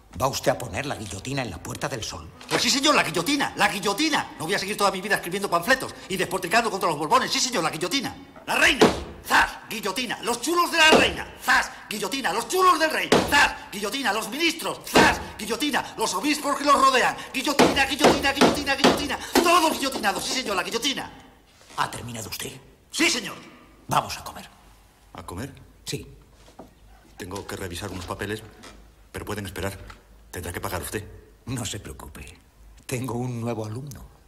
¿Va usted a poner la guillotina en la Puerta del Sol? Pues sí, señor, la guillotina, la guillotina. No voy a seguir toda mi vida escribiendo panfletos y despotricando contra los Borbones. Sí, señor, la guillotina. La reina. ¡Zas! Guillotina. Los chulos de la reina. ¡Zas! Guillotina. Los chulos del rey. ¡Zas! Guillotina. Los ministros. ¡Zas! Guillotina. Los obispos que los rodean. Guillotina, guillotina, guillotina, guillotina. Todos guillotinados. Sí, señor, la guillotina. ¿Ha terminado usted? Sí, señor. Vamos a comer. ¿A comer? Sí. Tengo que revisar unos papeles, pero pueden esperar. Tendrá que pagar usted. No se preocupe. Tengo un nuevo alumno.